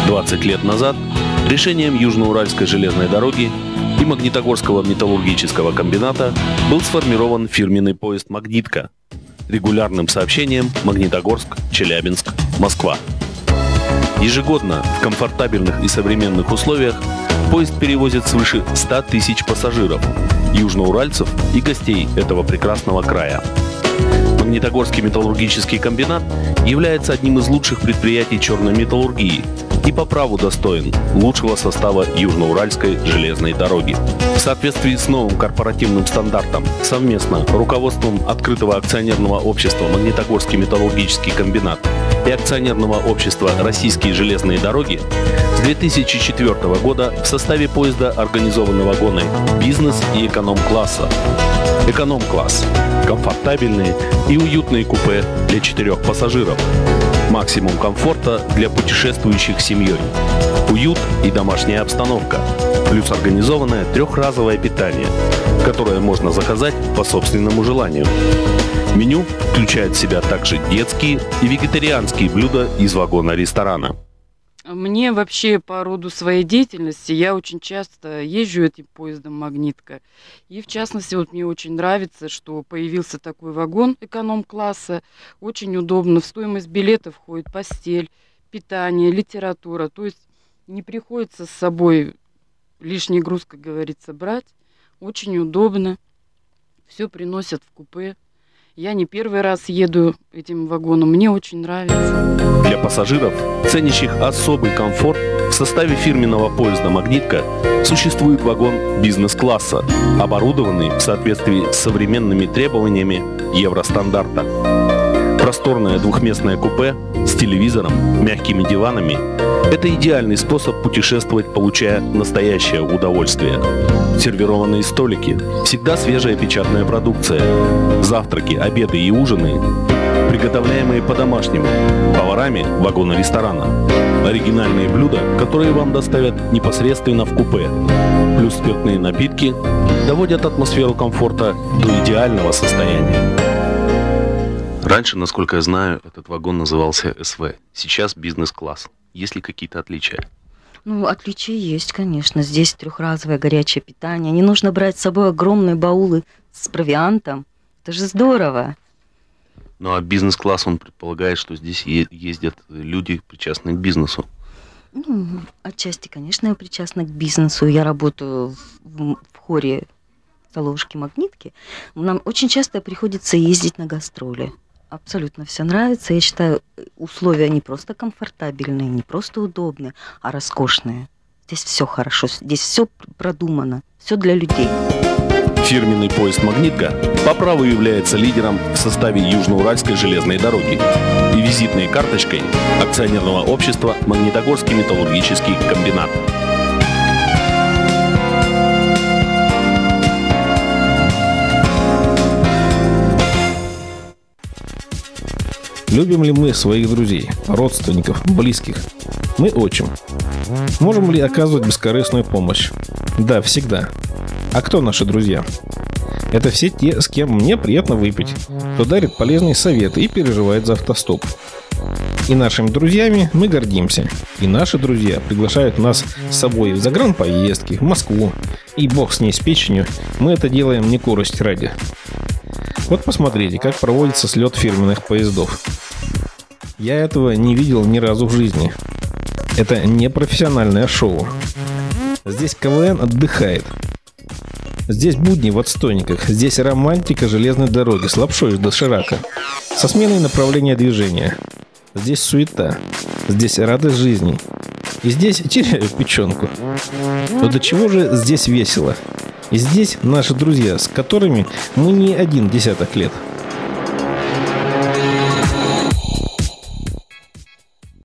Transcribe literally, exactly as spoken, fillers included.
двадцать лет назад решением Южноуральской железной дороги и Магнитогорского металлургического комбината был сформирован фирменный поезд «Магнитка» регулярным сообщением Магнитогорск, Челябинск, Москва. Ежегодно в комфортабельных и современных условиях поезд перевозит свыше ста тысяч пассажиров, южноуральцев и гостей этого прекрасного края. Магнитогорский металлургический комбинат является одним из лучших предприятий черной металлургии и по праву достоин лучшего состава Южноуральской железной дороги. В соответствии с новым корпоративным стандартом совместно руководством открытого акционерного общества «Магнитогорский металлургический комбинат» и акционерного общества «Российские железные дороги» с две тысячи четвёртого года в составе поезда организованы вагоны бизнес и эконом-класса. Эконом-класс – комфортабельные и уютные купе для четырех пассажиров. Максимум комфорта для путешествующих с семьей. Уют и домашняя обстановка. Плюс организованное трехразовое питание, которое можно заказать по собственному желанию. Меню включает в себя также детские и вегетарианские блюда из вагона ресторана. Мне вообще по роду своей деятельности я очень часто езжу этим поездом «Магнитка». И в частности, вот мне очень нравится, что появился такой вагон эконом-класса. Очень удобно. В стоимость билета входит постель, питание, литература. То есть не приходится с собой лишний груз, как говорится, брать. Очень удобно. Все приносят в купе. Я не первый раз еду этим вагоном, мне очень нравится. Для пассажиров, ценящих особый комфорт, в составе фирменного поезда «Магнитка» существует вагон бизнес-класса, оборудованный в соответствии с современными требованиями Евростандарта. Просторное двухместное купе с телевизором, мягкими диванами – это идеальный способ путешествовать, получая настоящее удовольствие. Сервированные столики, всегда свежая печатная продукция, завтраки, обеды и ужины, приготовляемые по-домашнему, поварами вагона-ресторана, оригинальные блюда, которые вам доставят непосредственно в купе, плюс спиртные напитки доводят атмосферу комфорта до идеального состояния. Раньше, насколько я знаю, этот вагон назывался эс вэ, сейчас бизнес-класс. Есть ли какие-то отличия? Ну, отличия есть, конечно. Здесь трехразовое горячее питание. Не нужно брать с собой огромные баулы с провиантом. Это же здорово. Ну, а бизнес-класс, он предполагает, что здесь ездят люди, причастные к бизнесу. Ну, отчасти, конечно, я причастна к бизнесу. Я работаю в, в хоре Соложки «Магнитки». Нам очень часто приходится ездить на гастроли. Абсолютно все нравится. Я считаю, условия не просто комфортабельные, не просто удобные, а роскошные. Здесь все хорошо, здесь все продумано, все для людей. Фирменный поезд «Магнитка» по праву является лидером в составе Южноуральской железной дороги и визитной карточкой акционерного общества «Магнитогорский металлургический комбинат». Любим ли мы своих друзей, родственников, близких? Мы очень. Можем ли оказывать бескорыстную помощь? Да, всегда. А кто наши друзья? Это все те, с кем мне приятно выпить, кто дарит полезные советы и переживает за автостоп. И нашими друзьями мы гордимся. И наши друзья приглашают нас с собой в загранпоездки, в Москву. И бог с ней, с печенью, мы это делаем не корости ради. Вот посмотрите, как проводится слет фирменных поездов. Я этого не видел ни разу в жизни. Это не профессиональное шоу. Здесь ка вэ эн отдыхает. Здесь будни в отстойниках. Здесь романтика железной дороги с лапшой из доширака, со сменой направления движения. Здесь суета. Здесь радость жизни. И здесь теряю печенку. Но до чего же здесь весело? И здесь наши друзья, с которыми мы не один десяток лет.